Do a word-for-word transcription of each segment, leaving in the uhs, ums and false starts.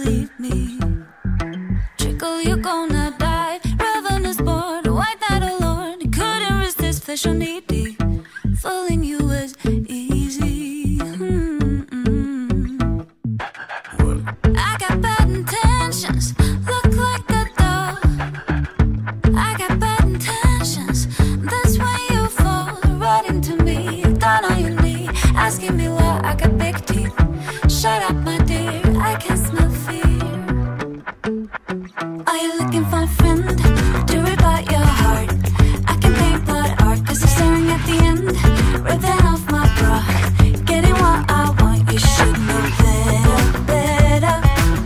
leave me. Trickle, you're gonna die. Ravenous bored, white that alone. Couldn't resist, fish or needy. Fooling you was easy. Mm-mm. I got bad intentions, look like a doll. I got bad intentions, that's when you fall right into me. Down on your knee, asking me why I got big teeth. Shut up, my dear, I can smell fear. Are you looking for a friend to rip out your heart? I can paint blood art, cause you're staring at the end. Ripping off my bra, getting what I want. You should know better, better.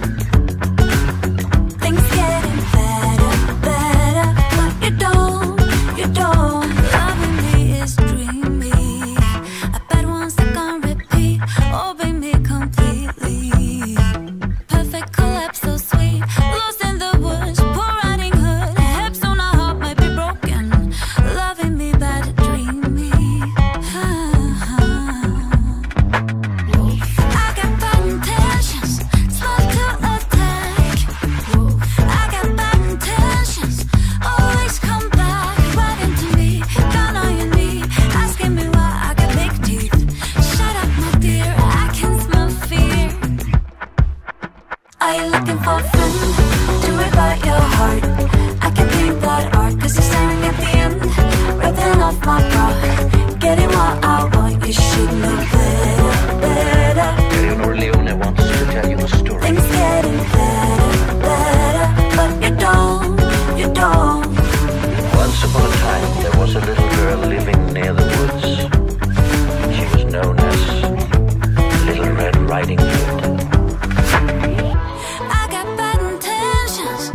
Things getting better, better. But you don't, you don't. Loving me is dreamy. A bad one's stuck on repeat, obey me completely. Perfect collapse, so sweet. Lost in the woods, poor riding hood. Hips on a heart might be broken. Loving me bad, dreamy. I got bad intentions, slow to attack. I got bad intentions, always come back right into me. Down on your knee, asking me why I got big teeth. Shut up, my dear, I can smell fear. Are you looking for a friend to rip out your heart? I can paint blood art, cause you're staring at the end. Ripping off my bra, getting what I want. You should know better, better. Eleonor Léone wants to tell you a story. Things getting better, better. But you don't, you don't. Once upon a time, there was a little girl living near the woods. She was known as Little Red Riding Hood. I got bad intentions.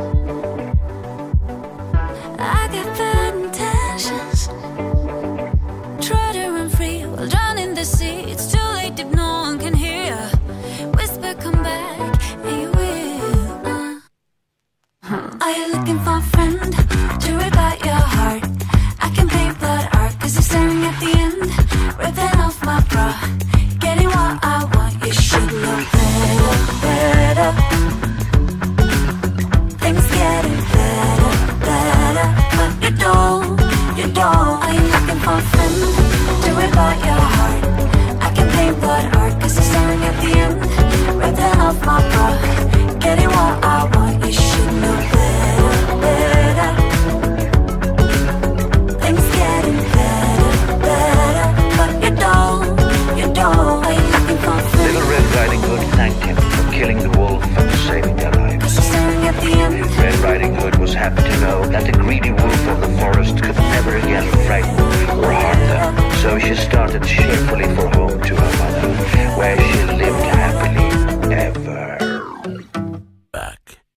I got bad intentions. Try to run free while drown in the sea. It's too late if no one can hear. Whisper, come back, and you will. Uh. Are you looking for a friend to rip out your heart? I can paint blood art, cause you're staring at the end. Ripping off my bra, getting what I want. You should know better, better. Things getting better, better. But you don't, you don't. Are you looking for a friend to rip out your heart? I can paint blood art, cause you're staring at the end. Ripping off my bra, getting what I want. You should know better, better. Things getting better, better. But you don't, you don't. Are you looking for a friend? Little Red Riding Hood thanked him for killing the wolf and saving their lives. Cause you're staring at the end. Red Riding Hood was happy to know that the greedy wolf of the forest could never again frighten or harm them. So she started cheerfully